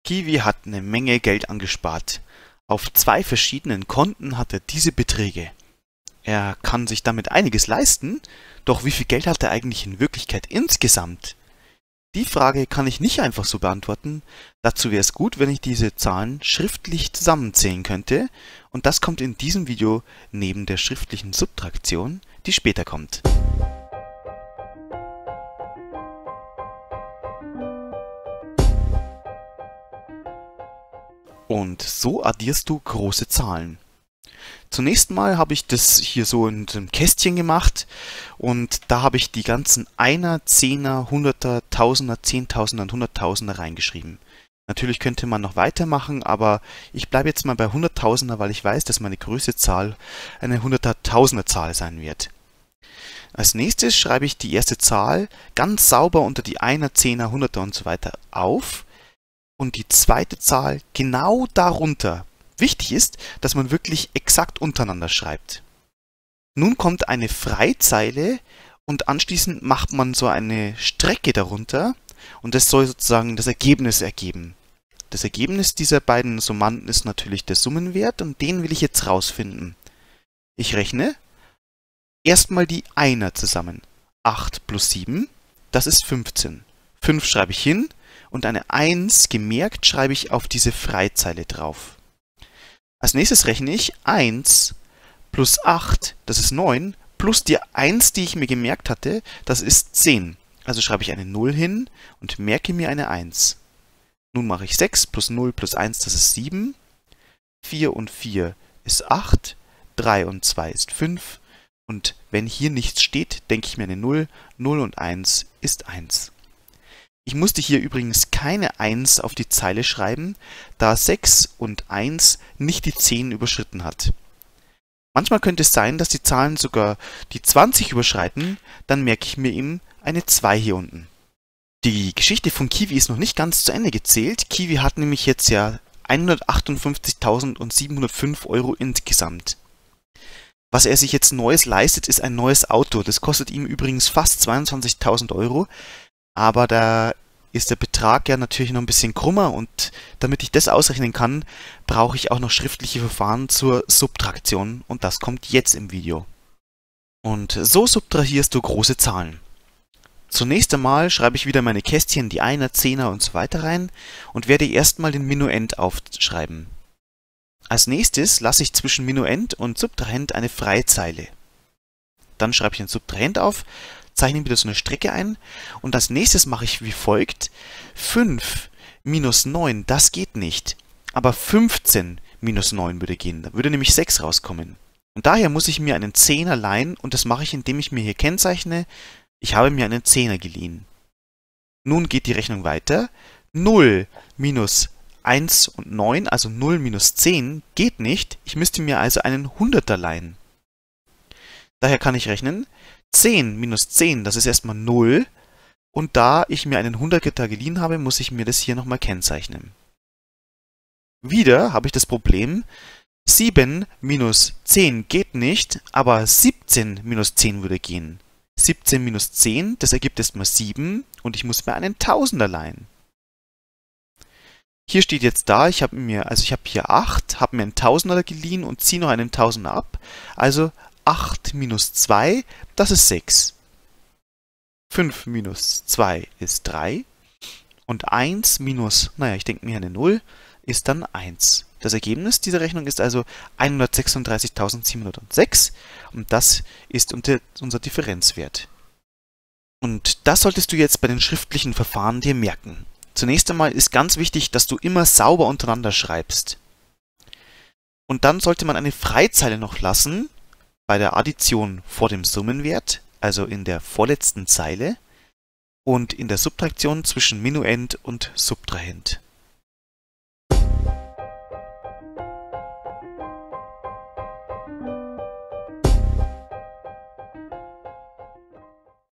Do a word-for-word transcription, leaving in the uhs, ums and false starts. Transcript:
Kiwi hat eine Menge Geld angespart. Auf zwei verschiedenen Konten hat er diese Beträge. Er kann sich damit einiges leisten, doch wie viel Geld hat er eigentlich in Wirklichkeit insgesamt? Die Frage kann ich nicht einfach so beantworten. Dazu wäre es gut, wenn ich diese Zahlen schriftlich zusammenzählen könnte, und das kommt in diesem Video neben der schriftlichen Subtraktion, die später kommt. Und so addierst du große Zahlen. Zunächst mal habe ich das hier so in einem Kästchen gemacht und da habe ich die ganzen Einer, Zehner, Hunderter, Tausender, Zehntausender und Hunderttausender reingeschrieben. Natürlich könnte man noch weitermachen, aber ich bleibe jetzt mal bei Hunderttausender, weil ich weiß, dass meine größte Zahl eine Hunderttausender-Zahl sein wird. Als nächstes schreibe ich die erste Zahl ganz sauber unter die Einer, Zehner, Hunderter und so weiter auf und die zweite Zahl genau darunter. Wichtig ist, dass man wirklich exakt untereinander schreibt. Nun kommt eine Freizeile und anschließend macht man so eine Strecke darunter und das soll sozusagen das Ergebnis ergeben. Das Ergebnis dieser beiden Summanden ist natürlich der Summenwert und den will ich jetzt rausfinden. Ich rechne erstmal die Einer zusammen. acht plus sieben, das ist fünfzehn. fünf schreibe ich hin und eine eins gemerkt schreibe ich auf diese Freizeile drauf. Als nächstes rechne ich eins plus acht, das ist neun, plus die eins, die ich mir gemerkt hatte, das ist zehn. Also schreibe ich eine null hin und merke mir eine eins. Nun mache ich sechs plus null plus eins, das ist sieben. vier und vier ist acht. drei und zwei ist fünf. Und wenn hier nichts steht, denke ich mir eine null. null und eins ist eins. Ich musste hier übrigens keine eins auf die Zeile schreiben, da sechs und eins nicht die zehn überschritten hat. Manchmal könnte es sein, dass die Zahlen sogar die zwanzig überschreiten, dann merke ich mir eben eine zwei hier unten. Die Geschichte von Kiwi ist noch nicht ganz zu Ende gezählt. Kiwi hat nämlich jetzt ja hundertachtundfünfzigtausendsiebenhundertfünf Euro insgesamt. Was er sich jetzt Neues leistet, ist ein neues Auto. Das kostet ihm übrigens fast zweiundzwanzigtausend Euro. Aber da ist der Betrag ja natürlich noch ein bisschen krummer und damit ich das ausrechnen kann, brauche ich auch noch schriftliche Verfahren zur Subtraktion und das kommt jetzt im Video. Und so subtrahierst du große Zahlen. Zunächst einmal schreibe ich wieder meine Kästchen, die Einer, Zehner und so weiter rein und werde erstmal den Minuend aufschreiben. Als nächstes lasse ich zwischen Minuend und Subtrahend eine Freizeile. Dann schreibe ich den Subtrahend auf, zeichne wieder so eine Strecke ein und als nächstes mache ich wie folgt. fünf minus neun, das geht nicht, aber fünfzehn minus neun würde gehen, da würde nämlich sechs rauskommen. Und daher muss ich mir einen Zehner leihen und das mache ich, indem ich mir hier kennzeichne, ich habe mir einen Zehner geliehen. Nun geht die Rechnung weiter. null minus eins und neun, also null minus zehn, geht nicht, ich müsste mir also einen Hunderter leihen. Daher kann ich rechnen, zehn minus zehn, das ist erstmal null. Und da ich mir einen Hunderter geliehen habe, muss ich mir das hier nochmal kennzeichnen. Wieder habe ich das Problem, sieben minus zehn geht nicht, aber siebzehn minus zehn würde gehen. siebzehn minus zehn, das ergibt erstmal sieben und ich muss mir einen Tausender leihen. Hier steht jetzt da, ich habe mir, also ich habe hier acht, habe mir einen Tausender geliehen und ziehe noch einen Tausender ab, also acht minus zwei, das ist sechs. fünf minus zwei ist drei. Und eins minus, naja, ich denke mir eine null, ist dann eins. Das Ergebnis dieser Rechnung ist also hundertsechsunddreißigtausendsiebenhundertsechs und das ist unser Differenzwert. Und das solltest du jetzt bei den schriftlichen Verfahren dir merken. Zunächst einmal ist ganz wichtig, dass du immer sauber untereinander schreibst. Und dann sollte man eine Freizeile noch lassen, bei der Addition vor dem Summenwert, also in der vorletzten Zeile, und in der Subtraktion zwischen Minuend und Subtrahend.